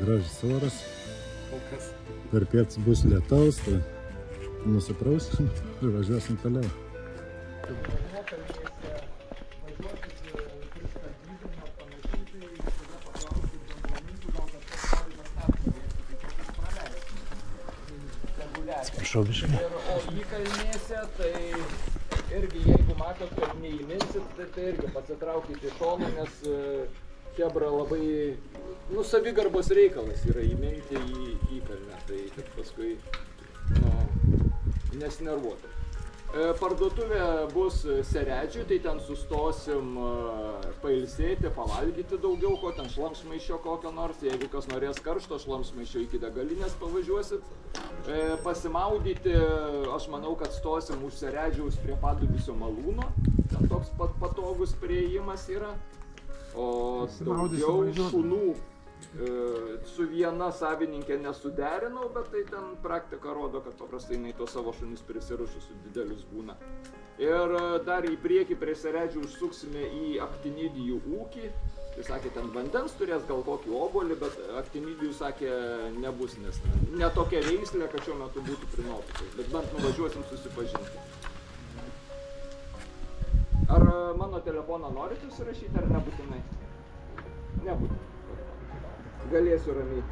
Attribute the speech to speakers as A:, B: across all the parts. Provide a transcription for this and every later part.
A: gražus oras. Per pietus bus lietaus, tai nusiprausim ir važiuosim toliau. Atsiprašau biškai.
B: O įkalnėse, tai irgi jeigu matot, kad neįminsit, tai irgi pasitraukite į šoną, nes chebra labai, savigarbos reikalas yra įminti į įkalnę, tai kad paskui nesinervuotų. Parduotuvė bus Seredžiui, tai ten sustosim pailsėti, pavalgyti daugiau, ko ten šlamštmaiščio kokio nors, jeigu kas norės karšto šlamštmaiščio iki degalinės pavažiuosit. Pasimaudyti, aš manau, kad stosim už Seredžiaus prie Padubysio malūno, ten toks patogus priėjimas yra, o daugiau šunų su viena savininkė nesuderinau, bet tai ten praktika rodo, kad paprastai jinai to savo šunis prisirišusių didelius būna. Ir dar į priekį prie Seredžių užsuksime į aktinidijų ūkį. Tai sakė, ten vandens turės gal kokį obuolį, bet aktinidijų sakė nebus, nes ne tokia veislė, kad šiuo metu būtų prinopusiai. Bet bent nuvažiuosim susipažinti. Ar mano telefoną norit užsirašyti, ar nebūtinai? Nebūtinai. Galėsiu ramiai.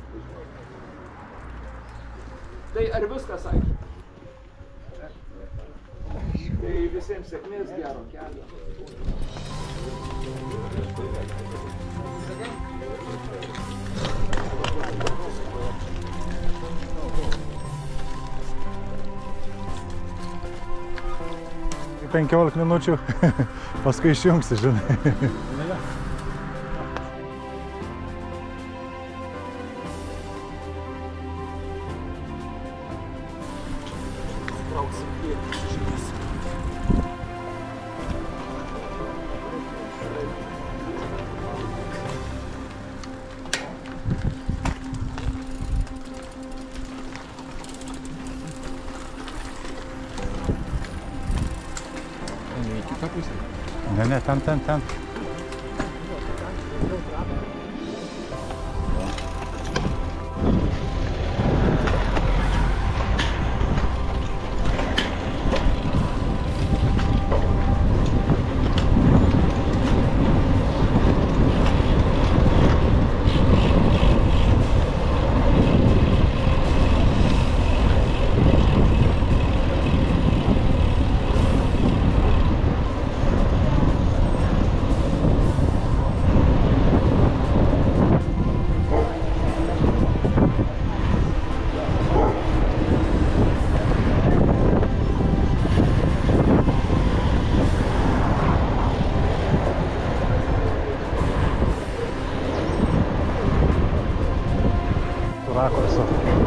B: Tai ar viskas aišku? Tai visiems sėkmės, gero kelio.
A: Į 15 minučių, paskui išjungsi, žinai. Ne, ten. Rakursu.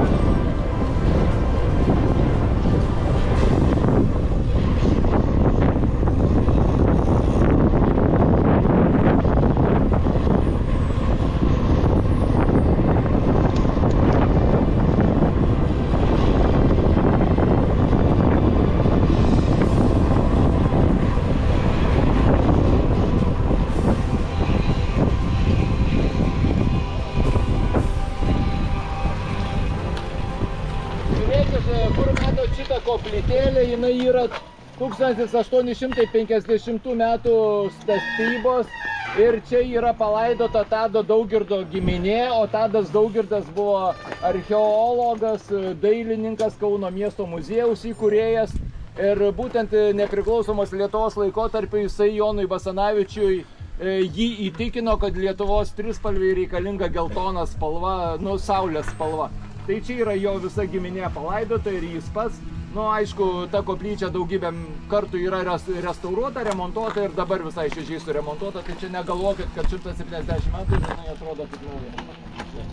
B: Koplytėlė, jinai yra 1850 metų statybos ir čia yra palaidota Tado Daugirdo giminė, o Tadas Daugirdas buvo archeologas, dailininkas, Kauno miesto muziejaus įkūrėjas ir būtent nepriklausomos Lietuvos laikotarpiu jisai Jonui Basanavičiui jį įtikino, kad Lietuvos trispalviai reikalinga geltona spalva, saulės spalva. Tai čia yra jo visa giminė palaidota ir jis pats. Aišku, ta koplyčia daugybę kartų yra restauruota, remontuota ir dabar visai šviežiai suremontuota, tai čia negalvokit, kad 170 metų jinai atrodo kaip nauja.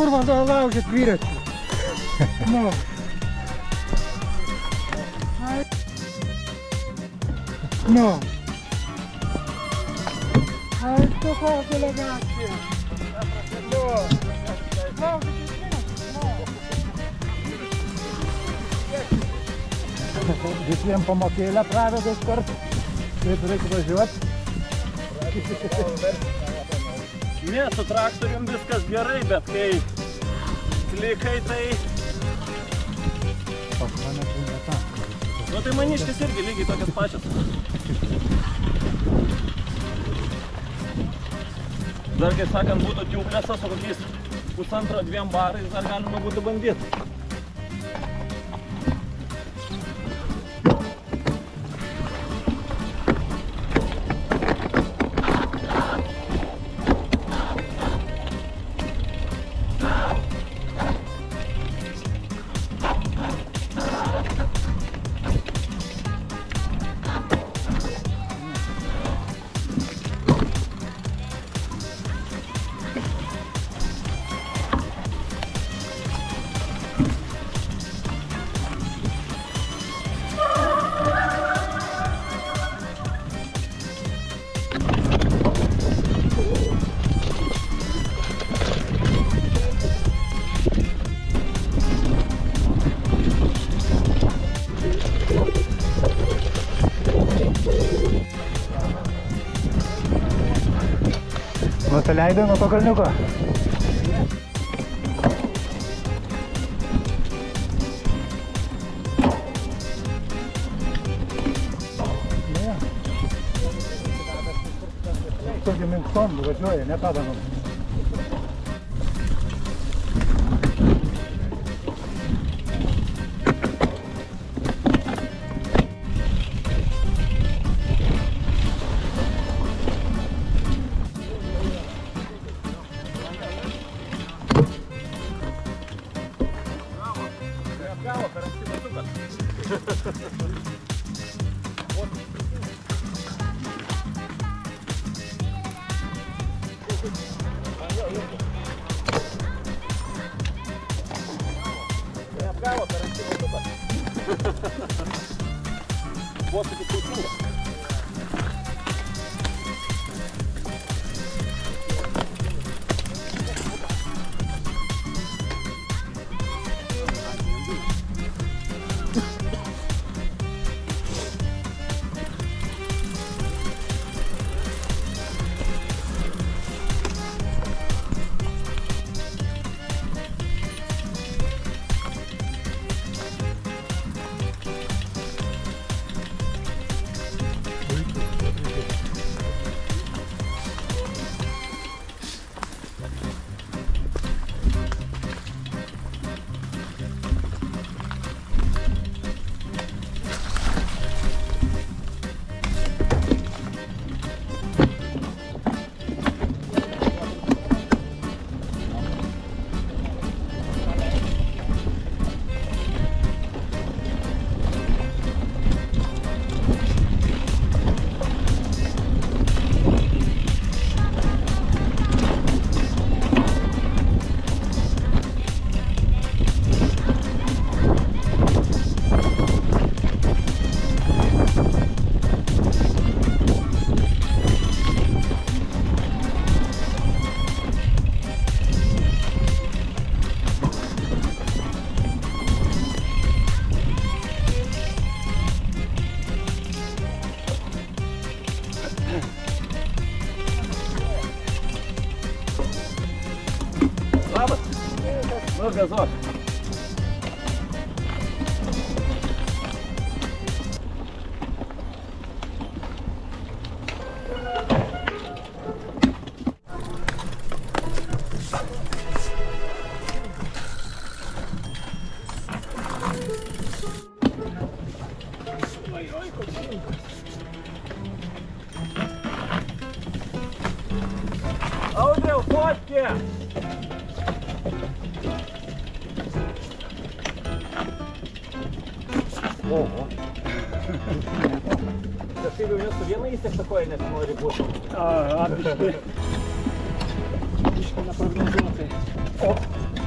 C: kurva laužėt dviratį? Nu. Nu. Ai, tu ko delegacija? Nu. Laužėt dviratį? Visiems pamokėlę pravedu iš karto. Kaip reikia važiuoti?
D: Ne, su traktorium viskas gerai, bet kai slikai, tai...
C: Pas mane būna tam.
D: Nu tai maniškis irgi lygiai tokias pačias. Dar, kaip sakant, būtų tiublėsas, o kokiais 1,5–2 barais dar galima būtų bandyti.
C: Nusileidai nuo to kalniuko? Ne. Tokia minkštom važiuoja, ne padanom.
D: Neapgavo per anksti matukas. Posūkis teisingas. Nu, gazuok. Audriau, fotkė! Oho. Kažkaip jau nesu viena įstekta koja nesinori būti. Biškai neprognozuotai. O.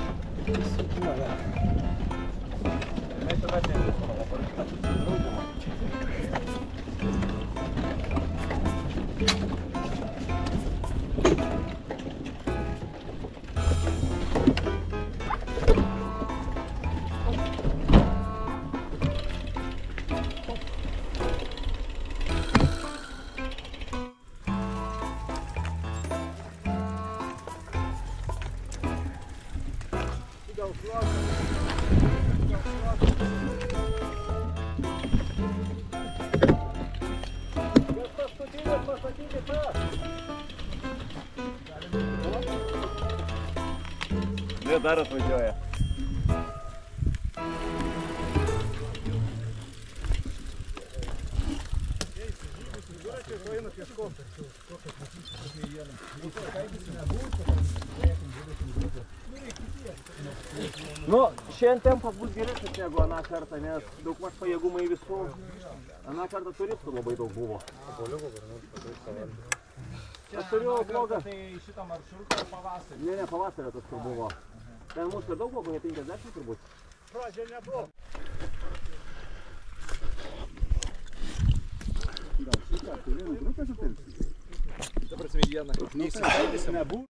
D: Jie dar atvažiuoja. Nu, šiandien tempas bus geresnis negu aną kartą, nes daug maž pajėgumai visų. Aną kartą turistų labai daug buvo. Aš turiu blogą.
C: Tai šitą maršrutą pavasarį.
D: Ne, pavasario tas kur buvo. Ten mūsų daug buvo, ne 50 turbūt.
C: Pradžia nebuvo.
A: Gal šitą, tai vieną grupę sutelkti?
B: Ta prasme, vieną. Neįsivaidėsim.
A: Nebuvo.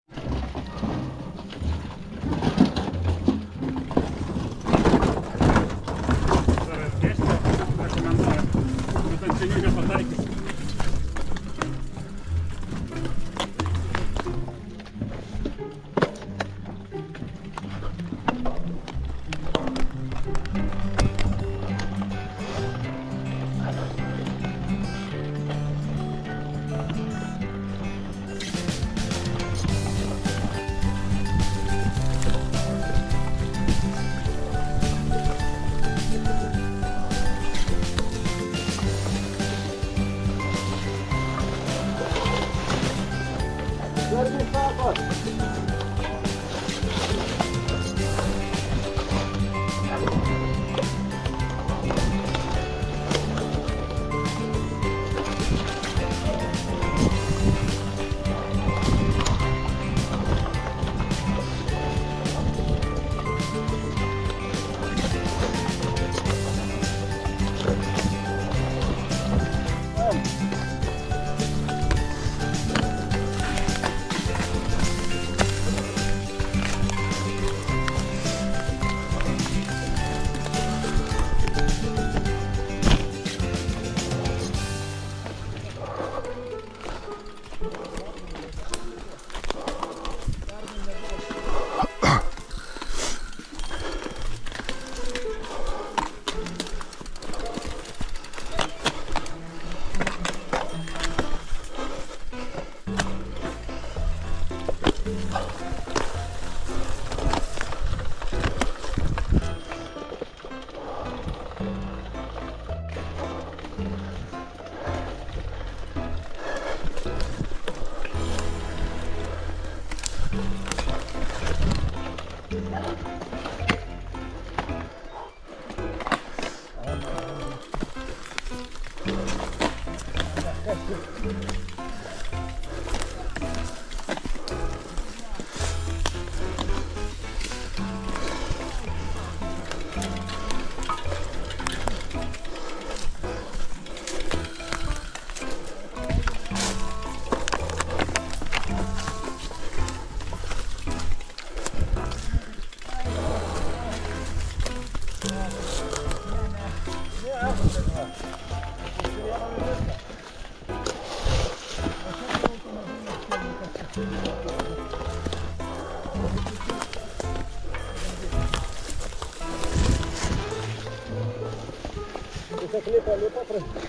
C: Tiesiog lipa,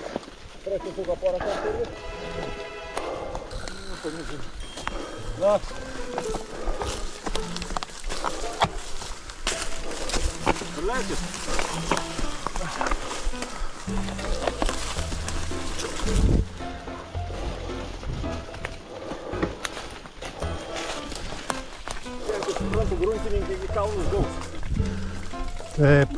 C: prasisuko porą kartų ir na.
D: Leikis. Kiek suprantu, gruntininkai į kalnus gaus.
A: Taip.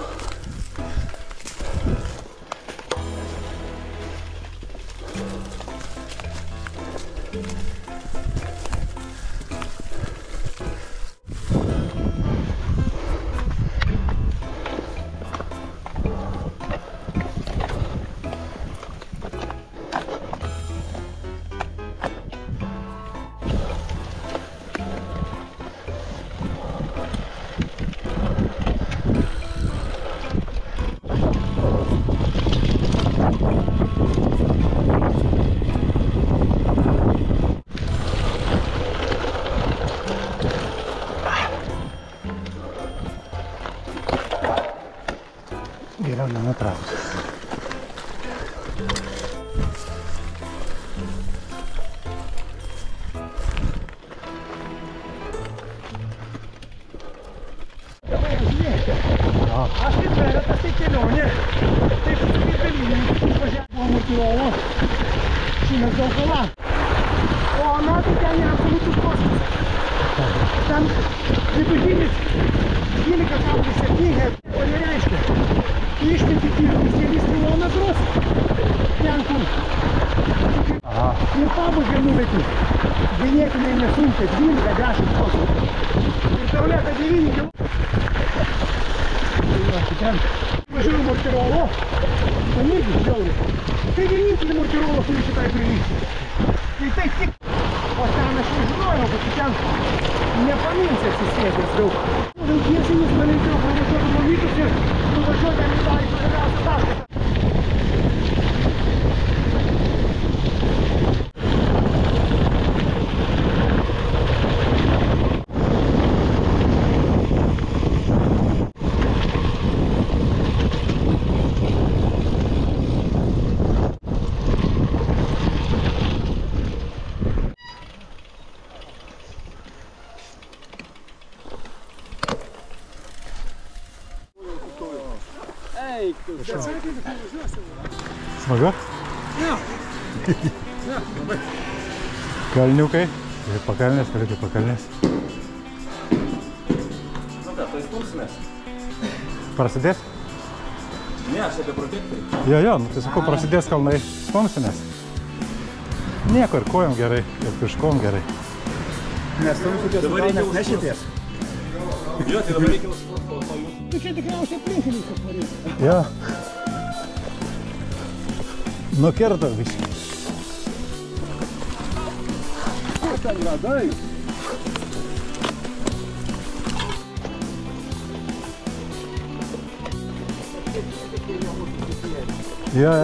C: yra gana trauktas. Aš kaip vėlėtas tai kelionė, taip kaip galinį, važiavo Murtirovo, šiandien Daugala. O metų ten yra absoliutus kosmosas. Ten vidutinis 12,7 hektarų, o nereiškia. Tu išmeti pirmus 9 kilometrus, ten kur. Ir pabaigą nuveikti. Ganėtinai nesunkiai, 12-10 procentų. Ir tau lieka 9 kilometrų. Ten važiuoju Murtirovo, ten irgi žiauriai. Tai vienintelį Murtirovo turi šitai prilygti. Tai tik, o ten aš nežinojau, kad ten nepaminsi atsisėdęs daug. Daugtiesinis man reikėjo pravažiuoti Mavytus ir nuvažiuoti ten į tą įvairiausią tašką.
A: Smagu?
C: Ne. Ne, labai.
A: Kalniukai. Pakalnės, reikia pakalnės.
D: Nu ką, tai stumsimės?
A: Prasidės?
D: Ne, aš apie protektorių.
A: Jo, nu tai sakau, prasidės kalnai. Stumsimės. Nieko, ir kojom gerai, ir piškom gerai.
C: Nes stumsitės, nes nešitės.
D: Jo, tai dabar reikia užplakto to jūsų.
C: Tu čia tikriausiai aplinkinius atvaryti.
A: Jo. Nukirto visi.
C: Kur ten radai?
A: Jo.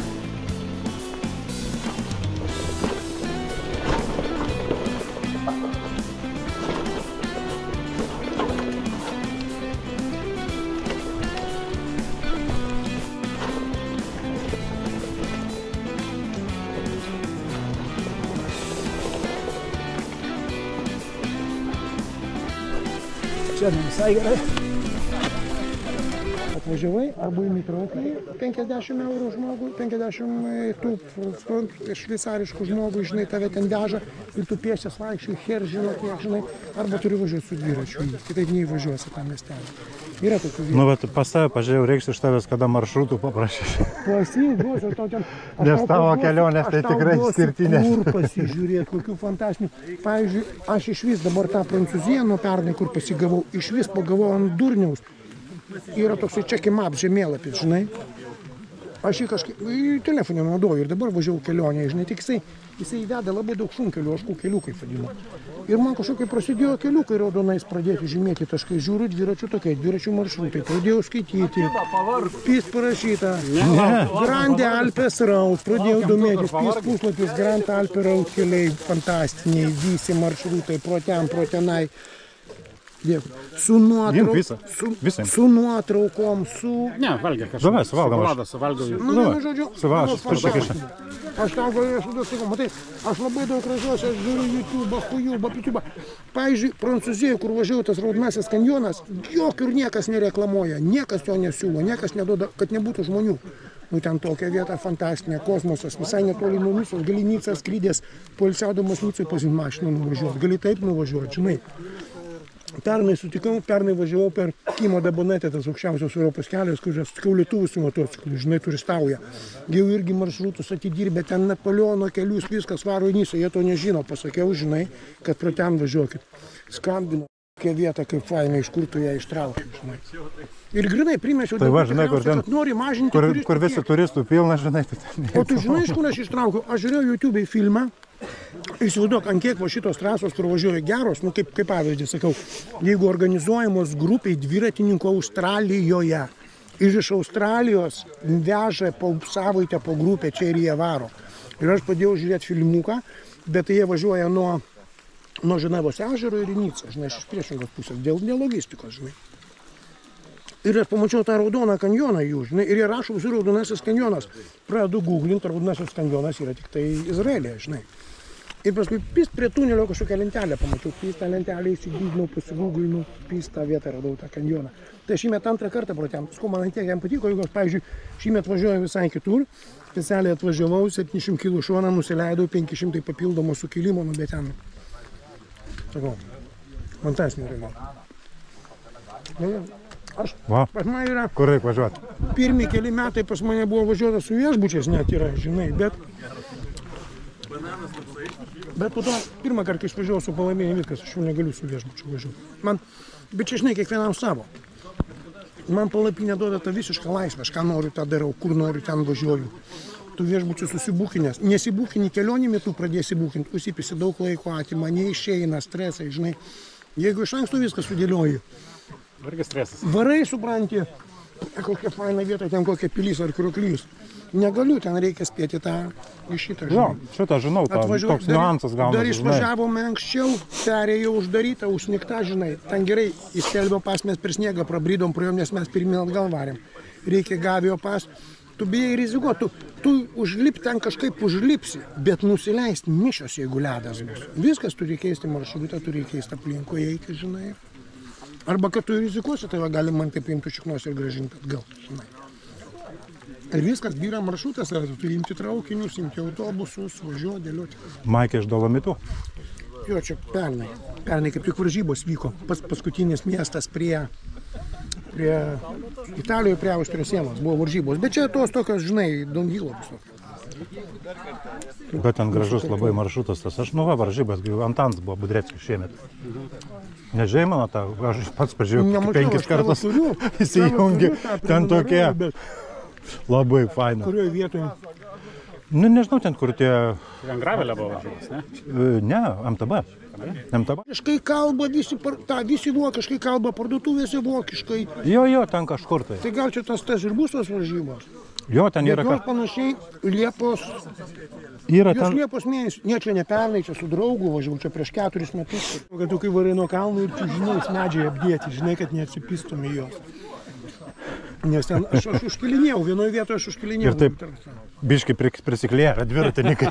C: Čia visai gerai. Atvažiavai arba į mitrauklį 50 eurų žmogui, 50 tų šveicariškų žmogui, žinai, tave ten veža ir tu pėsčias vaikščiai, her žino kiek, žinai, arba turi važiuoti su dviračiu, kitaip neįvažiuosi tą miestelį. Yra tokių vietų.
A: Nu, bet pas tave pažiūrėjau, reiks iš tavęs, kada maršrutų paprašysi.
C: Duosiu tau ten.
A: Nes tavo kelionės tai tikrai skirtinės.
C: Kur pasižiūrėti, kokių fantastinių. Pavyzdžiui, aš iš vis dabar tą Prancūziją nuo pernai, kur pasigavau, iš vis pagavau ant durniaus. Yra toksai check map žemėlapis, žinai. Aš jį kažkaip telefonį naudoju ir dabar važiavau kelionėje, žinai, tik jisai įveda labai daug šunkelių, aš kelių kaip vadinu. Ir man kažkokai prasidėjo keliukai raudonais pradėti žymėti taškai, žiūriu dviračių tokiai, dviračių maršrutai, pradėjau skaityti, PIS parašyta, Grande Alpes Road, pradėjau domėtis, PIS puslapis, Grande Alpes Road keliai, fantastiniai, visi maršrutai, pro tenai. Dėkui. Su nuotraukom, su...
E: Ne, valgė kažką.
A: Davai, suvalgom aš.
E: Suvalgau.
C: Nu, žodžiu,
A: Suvalgom, tuščiakišą.
C: aš tau galėsiu sakau, matai, aš labai daug ražiuosi, aš žiūriu YouTube. Pavyzdžiui, Prancūzijoje, kur važiavau tas Raudonasis kanjonas, jokių niekas nereklamuoja, niekas jo nesiūlo, niekas neduoda, kad nebūtų žmonių. Nu, ten tokia vieta fantastinė, kosmosas, visai netoli nuo Nicos, gali Nicą skrydęs, poilsiaudamas Nicoj pažint mašiną nuvažiuoti, gali taip nuvažiuoti, žinai. Pernai sutikau, pernai važiavau per Kimo Dabonetę, tas aukščiausios Europos kelias, kur aš sutikau lietuvus su motociklu, žinai, turistauja. Jau irgi maršrutus atidirbė, ten Napoleono kelius, viskas varo į Nicą, jie to nežino, pasakiau, žinai, kad pro ten važiuokit. Skambino, kokia vieta, kaip faina, iš kur tu ją ištraukai, žinai. Ir grinai primešiau,
A: Tai va, žinai, kur ten,
C: kad nori mažinti
A: kur visi turistų pilna, žinai, tai ten.
C: O tu žinai, iš kur aš ištraukiau? Aš žiūrėjau YouTube'ai filmą. Įsivaizduok, ant kiek va šitos trasos, kur važiuoja geros, nu kaip pavyzdį sakau, jeigu organizuojamos grupiai dviratininkų Australijoje ir iš Australijos veža po savaitę po grupę čia ir jie varo. Ir aš padėjau žiūrėti filmuką, bet jie važiuoja nuo Ženevos ežero ir į Nicą, žinai, iš priešingos pusės, dėl logistikos, žinai. Ir aš pamačiau tą raudoną kanjoną jų, žinai, ir jie rašo visur raudonasis kanjonas. Pradedu googlinti, raudonasis kanjonas yra tik tai Izraelėje, žinai. Ir paskui pist prie tunelio kažkokią lentelę pamačiau, pist tą lentelę įsigūglinau, pasigūglinau, pist tą vietą radau tą kanjoną. Tai šįmet antrą kartą pro ten, paskui man tiek jam patiko, jeigu aš, pavyzdžiui, šįmet važiuoju visai kitur, specialiai atvažiavau, 700 kg šoną nusileidau, 500 papildomo sukilimo, nu bet ten, sakau, fantastinė yra. Aš, pas mane yra,
A: Kur reikia važiuoti?
C: pirmi keli metai pas mane buvo važiuota su viešbučiais net yra, žinai, bet po to pirmą kartą išvažiavau su Palamėje, viskas, aš jau negaliu su viešbučiu važiuoti. Bet čia, žinai, kiekvienam savo. Man palapinė duoda tą visišką laisvę, aš ką noriu, tą darau, kur noriu, ten važiuoju. Tu viešbučiu susibūkinęs, nesibūkini kelionį metu, pradėsi būkinti, užsipisi daug laiko atima, neišeina, stresai, žinai. Jeigu iš anksto viską sudėlioji,
A: Irgi stresas.
C: varai, supranti, kokia faina vieta, ten kokia pilis ar krioklys. Negaliu, ten reikia spėti tą iš šitą.
A: Jo, šitą žinau, toks niuansas gaunasi.
C: Dar išvažiavome anksčiau, perėjau uždarytą, užsnigtą, žinai. Ten gerai, įskelbio pas mes per sniegą prabridom, praėjom, nes mes pirmyn atgal varėm. Reikia gavio pas. Tu bijai rizikuoti, tu užlip ten kažkaip užlipsi, bet nusileisti mišios, jeigu ledas bus. Viskas turi keisti maršrutą, turi keisti aplinkoje eiti, žinai. Arba kad tu rizikuosi, tai gali man taip imti šiknos ir grąžinti atgal, žinai. Ir viskas, vyra maršrutas, tu turi imti traukinius, imti autobusus, važiuoti, dėlioti.
A: Maikė iš Dolomitų?
C: Jo, čia pernai. Pernai kaip tik varžybos vyko. Paskutinis miestas prie Italijoje, prie Austrijos sienos buvo varžybos. Bet čia tos tokios, žinai, downhillo visokios.
A: Bet ten gražus labai maršrutas tas. Aš varžybas, Antans buvo Budreckis šiemet. Nežinai mano tą, aš pats pažiūrėjau 5 kartus įsijungi, ten tokie. Labai faina.
C: Kurioje vietoje?
A: Nu, nežinau, ten kur tie...
E: Ten gravelė buvo važiuotas, ne?
A: Ne, MTB. MTB.
C: Vokiškai kalba, visi vokiškai kalba, parduotuvėse vokiškai.
A: Jo, ten kažkur tai.
C: Tai gal čia tas ir bus tos varžybos?
A: Jo, ten yra...
C: Jos panašiai Liepos...
A: Yra
C: Jos
A: ten...
C: Liepos mėnesį. Ne, čia ne pernai, čia su draugu važiavau, čia prieš 4 metus. Kad tu kai varai nuo kalnų ir tu žinai, medžiai apdėti, žinai, kad neatsipistum į jos. Nes ten aš užkilinėjau, vienoje vietoje aš užkilinėjau.
A: Ir taip biškai prisiklėra dviratininkai.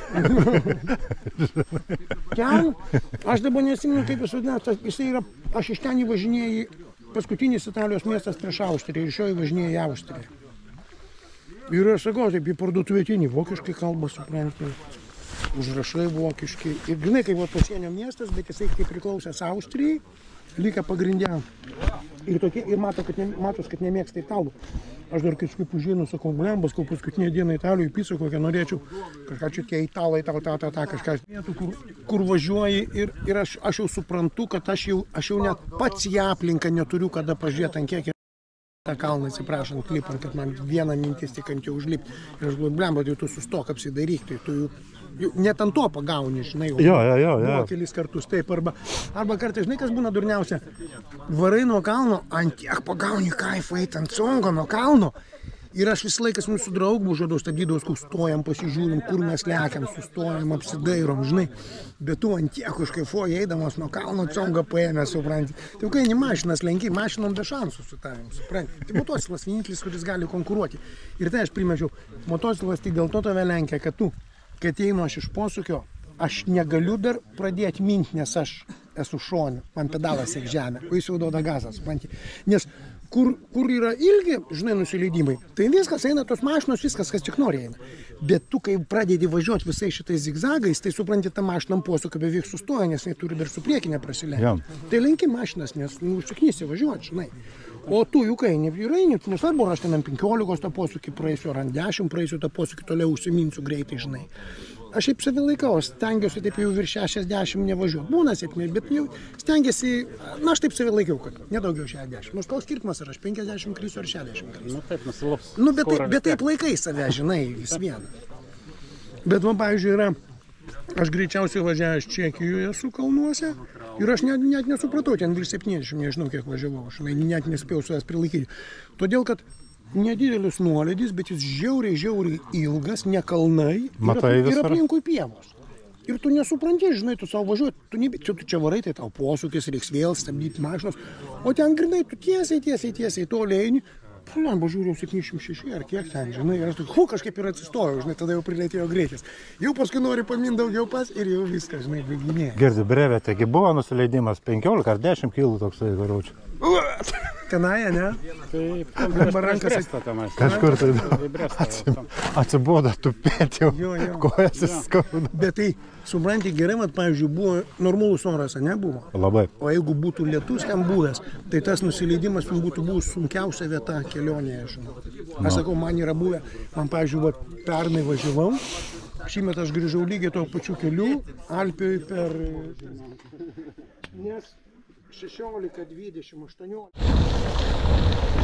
C: Ten, aš dabar nesimenu, kaip jis vadinasi, jisai yra, aš iš ten įvažinėjau, paskutinis Italijos miestas prieš Austriją ir iš jo įvažinėjau į Austriją. Ir aš sakau, taip į parduotuvėtinį, vokiškai kalba, supranti, užrašai vokiškai. Ir žinai, kaip pasienio miestas, bet jisai kaip priklausęs Austrijai, lygia pagrindė. Ir matos, kad nemėgsta italų. Aš dar kažkaip užėjau, sakau, blembas, kol paskutinė diena Italijoje pisa, kokią norėčiau, kažką čia tie italai, kažką vietų, kur važiuoji ir aš jau suprantu, kad aš jau net pats į aplinką neturiu, kada pažiūrėti, ant kiek tą kalną, atsiprašant, klipant, kad man vieną mintis tik ant jo užlipti. Ir aš galvoju, blemba, tai tu sustok apsidaryk, tai tu jau net ant to pagauni, žinai,
A: Jo.
C: buvo kelis kartus taip, arba kartais, žinai, kas būna durniausia, varai nuo kalno, ant tiek pagauni kaifą eit ant songo nuo kalno, ir aš visą laiką mūsų draugų žadau stabdydavau, stojam, pasižiūrim, kur mes lekiam, sustojam, apsidairom, žinai, bet tu ant tiek užkaifuoji eidamas nuo kalno congą paėmęs, supranti. Tai kai ne mašinas lenki, mašinom be šansų su tavim, supranti. Tai motociklas vienintelis, kuris gali konkuruoti. Ir tai aš primečiau, motociklas tik dėl to tave lenkia, kad tu, kai ateinu aš iš posūkio, aš negaliu dar pradėti minti, nes aš esu šone, man pedalas į žemę, o jis jau duoda gazą, supranti. Nes kur yra ilgi, žinai, nusileidimai, tai viskas eina, tos mašinos, viskas, kas tik nori eina. Bet tu, kai pradedi važiuoti visai šitais zigzagais, tai supranti, ta mašinam posūkio beveik sustoja, nes jis turi dar su priekinė prasilenkti. Tai lenki mašinas, nes užsiknysi važiuoti, žinai. O tu juk eini, nesvarbu, ar aš ten ant 15 tą posūkį praeisiu, ar ant 10 praeisiu tą posūkį, toliau užsiminsiu greitai, žinai. Aš šiaip savi laikau, stengiuosi taip jau virš 60 nevažiuoti. Būna sėkmė, bet jau stengiuosi, na aš taip savi laikiau, kad nedaugiau 60. Nors koks skirtumas, ar aš 50 krysiu ar 60 krysiu.
E: Nu taip, nusilops.
C: Nu, bet taip laikai save, žinai, vis vieną. Bet man, pavyzdžiui, yra, aš greičiausiai važiavęs Čekijoje su kalnuose ir aš net nesupratau, ten virš 70, nežinau kiek važiavau, aš net nespėjau savęs prilaikyti. Todėl, kad nedidelis nuolydis, bet jis žiauriai ilgas, ne kalnai ir aplinkui pievos. Ir tu nesupranti, žinai, tu savo važiuoji, tu čia varai, tai tau posūkis, reiks vėl stabdyti mašinos, o ten grinai, tu tiesiai, toli eini, Lemba žiūrėjau 706 ar kiek ten, žinai, ir aš tokiu, kažkaip ir atsistojau, žinai, tada jau prilėtėjo greitis. Jau paskui nori paminti daugiau pas ir jau viską, žinai, baiginėja.
A: Girdi, brevė, taigi buvo nusileidimas 15 ar 10 kilų toksai, karočiui.
C: Tenai, ne?
E: Taip,
C: Lemba rankas
A: Kažkur tai atsibodo tupėti jau, kojas įskauda.
C: Bet tai, supranti, gerai, mat, pavyzdžiui, buvo normalus oras, ne buvo?
A: Labai.
C: O jeigu būtų lietus ten buvęs, tai tas nusileidimas man būtų buvus sunkiausia vieta kelionėje, žinau. Aš sakau, man yra buvę, man, pavyzdžiui, pernai važiavau, šįmet aš grįžau lygiai to pačiu keliu, Alpijoj per... Nes 16, 20, 18...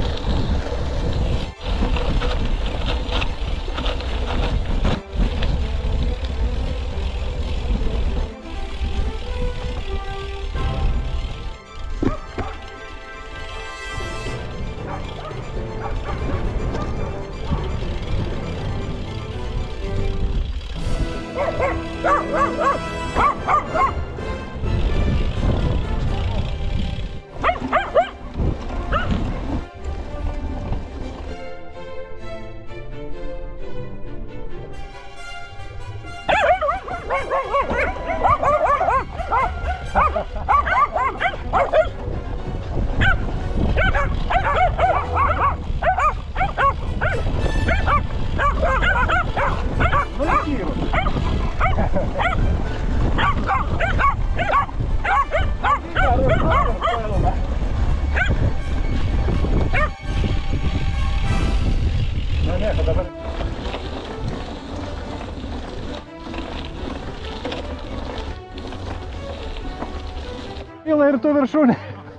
A: Pila ir tu viršūnė.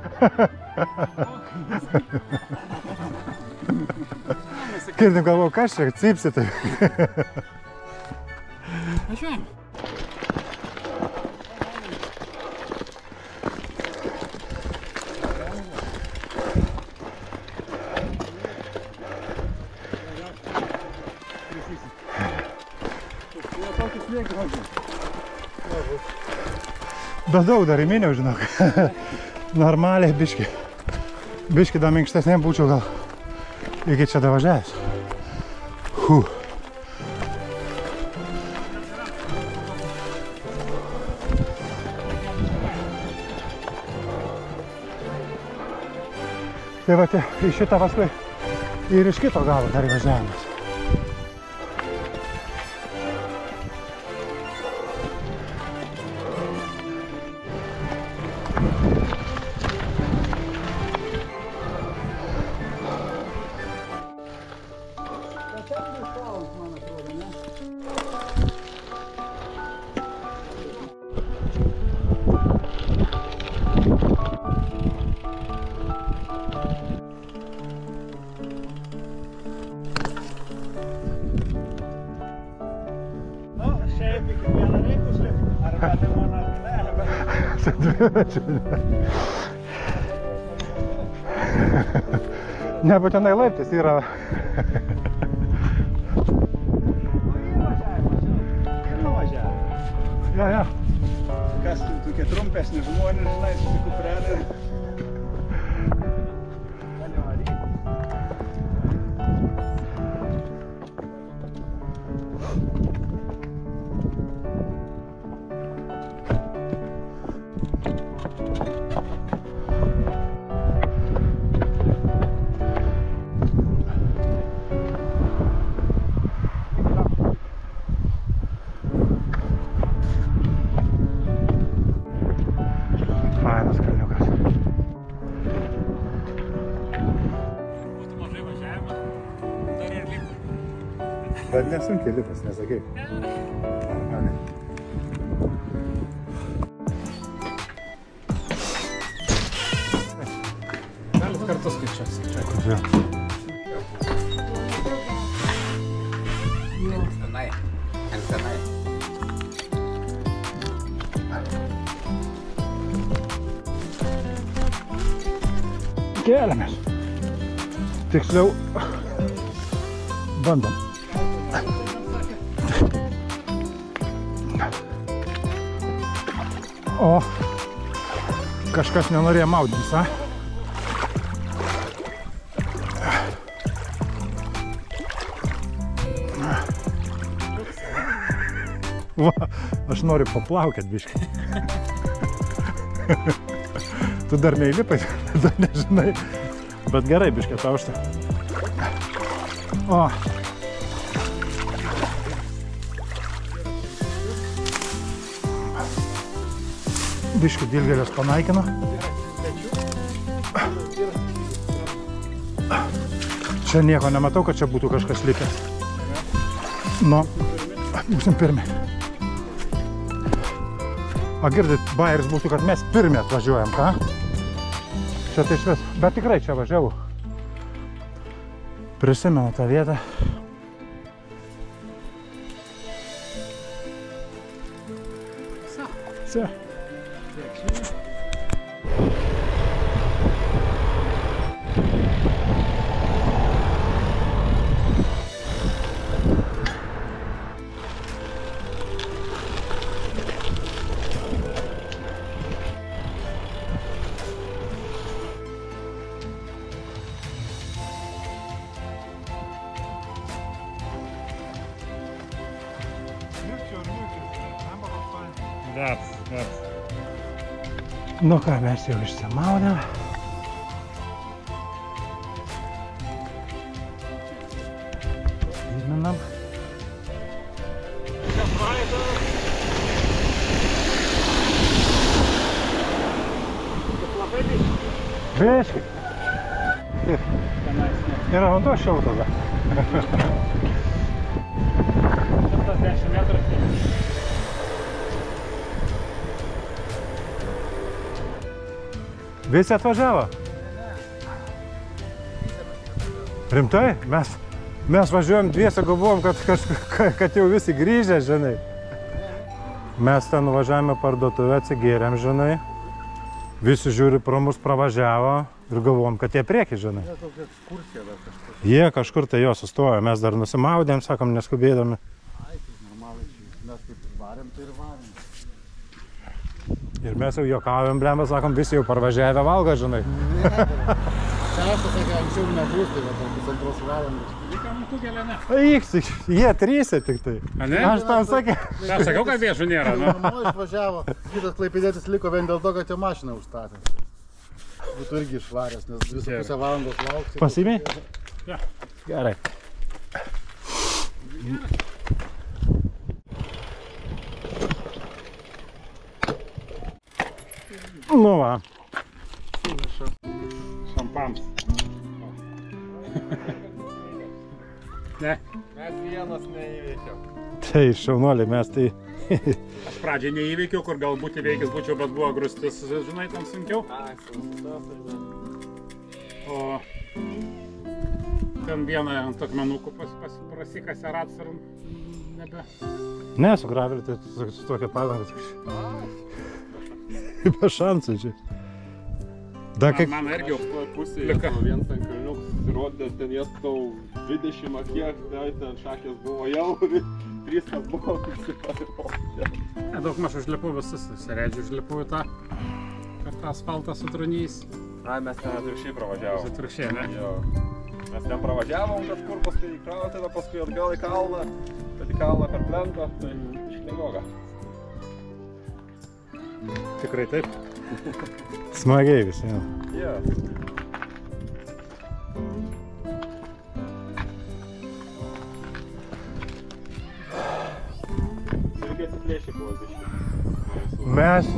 A: Girdim, galvoju, kas čia, cypsi tai.
E: Važiuojam.
A: Bet daug dar įminiau, žinok. Normaliai, biški. Biški dar minkštesnėm būčiau gal iki čia davažiavęs. Tai va, iš šitą paskui ir iš kito galo dar įvažiavimas. Nebūtinai laiptis yra. Ja.
F: Kas tokie trumpesni žmonės, žinai, susikuprelė.
A: Bet nesunkiai lipas, nesakai.
E: Galit kartu skaičiuoti.
A: Kodėl?
G: Senai.
A: Keliamės. Tiksliau, bandom. O, kažkas nenorėjo maudytis, a? Va, aš noriu paplaukėt biškai. Tu dar neįlipai, dar nežinai. Bet gerai biškai taušta. O. Biškai dilgėlės panaikino. Čia nieko nematau, kad čia būtų kažkas likęs. Nu, būsim pirmi. A girdit, bajeris būtų, kad mes pirmi atvažiuojam, ką? Čia tai šves, bet tikrai čia važiavau. Prisimenu tą vietą. Все. Nu ką, mes jau išsimaudėm. Įminam. Biškai. Yra vanduo šiltas.
E: 110 metrų.
A: Visi atvažiavo? Rimtai? Mes važiuojam dviese, galvojom, kad jau visi grįžę, žinai. Mes ten nuvažiavome parduotuvę, atsigėrėm, žinai. Visi žiūri pro mus pravažiavo ir galvojom, kad jie prieki, žinai. Jie kažkur tai jo sustojo, mes dar nusimaudėm, sakom, neskubėdami. Ir mes jau juokaujam, blemba, sakom, visi jau parvažiavę valgo, žinai.
E: Šiausas, sakė, anksčiau nebus, tai va, pusantros valandos. Tu gėlė ne.
A: Eiks, jie trysia tik tai.
E: A ne?
A: Aš tam sakė.
E: Aš sakiau, kad viešų nėra, nu.
H: Namo išvažiavo, kitas klaipėdėtis liko vien dėl to, kad jo mašiną užstatė. Būtų irgi išvaręs, nes 2,5 valandos laukti.
A: Pasimei?
E: Ja.
A: Gerai. Nu va.
E: Šampans. Ne.
D: Mes vienas neįveikiau.
A: Tai šaunuoliai, mes tai...
E: Aš pradžiai neįveikiau, kur galbūt įveikęs būčiau, bet buvo grūstis, žinai, tam sunkiau. O ten vieną ant akmenukų prasikasė ratas ir nebe...
A: Ne, su graveliu, tai su tokia padanga. Be šansų čia. Da, kaip...
B: Man irgi pusėje vienas ten kalniuks rodė, ten jas tau 20 kiek, ten šakės buvo jau, 3 kas buvo pasiparodė.
E: Daug maž užlipu visus, seredžiu užlipu į tą, per tą asfaltą su trunys.
D: Ai, mes ten atvirkščiai pravažiavom.
E: Atvirkščiai, ne?
D: Jo. Mes ten pravažiavom kažkur, paskui į kraują, tada paskui atgal į kalną, bet į kalną per plentą, tai išknegoga.
E: Tikrai taip.
A: Smagiai visi, jau.
D: Jo. Irgi atsiplėšė buvo biškį.
A: Mes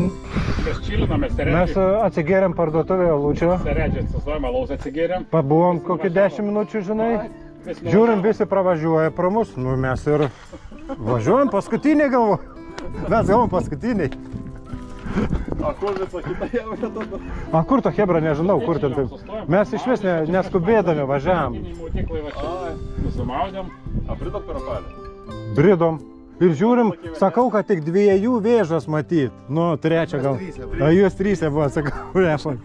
A: atsigėrėm parduotuvėje Lūčio.
E: Seredžiai atsistojom, alaus atsigėrėm.
A: Pabuvom kokį 10 minučių, žinai. Žiūrim, visi pravažiuoja pro mus. Nu, mes ir važiuojam paskutiniai, galvo. Mes galvom paskutiniai.
D: A kur visą kitą jau tada?
A: A kur to hebra, nežinau, kur ten taip. Mes iš vis neskubėdami važiavam.
E: Nusimaudėm.
D: A bridom per apalį?
A: Bridom. Ir žiūrim, sakau, kad tik 2 vėžos matyt. Nu, 3 gal. A jūs 3 buvo, sakau, repon.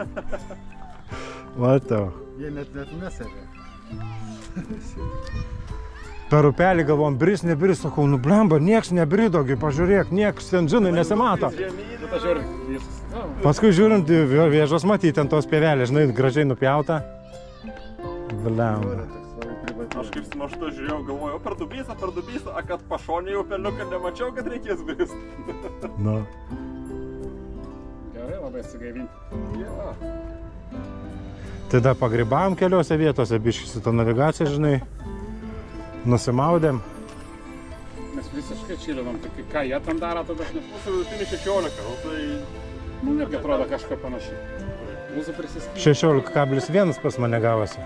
A: Matau.
H: Jie net neserė.
A: Per upelį galvom, bris, nebris, sakau, nu blemba, nieks nebridogi, pažiūrėk, nieks ten žinai nesimato. Paskui žiūrint, vėžos matyti ant tos pievelės, žinai, gražiai nupjauta. Blemba.
I: Aš kaip su maštu žiūrėjau, galvojau, per dubysą, a kad pašonė jau peliuką nemačiau, kad reikės brist.
A: Nu.
E: Gerai, labai atsigaivinti.
I: Ja.
A: Tada pagrybavom keliose vietose, biškį su to navigacija, žinai, nusimaudėm.
E: Mes visiškai čilinom, tai ką jie tam daro, tada aš
I: Mūsų vidutinį 16, o tai...
E: nu, irgi atrodo kažką panašiai. Mūsų prisiskyrė.
A: 16,1 pas mane gavosi.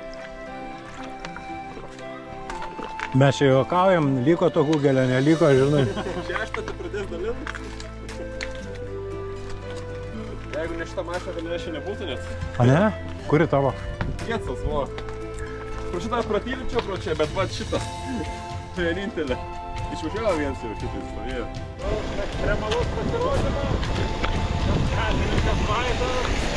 A: Mes čia juokaujam, liko to Google'o, neliko, žinai.
I: 6 tai pradės dalinti. Jeigu ne šitą mašiną, tai ne šiandien nebūtų net.
A: A ne? Kuri tavo?
I: Kiecas, vo. Pro šitą pratylimčiau pro čia, bet va šitas. Tai vienintelė. Išvažiavo vienas jau šitais stovėjo.
D: Ekstremalus pasirodymas. Kalininkas Vaidas.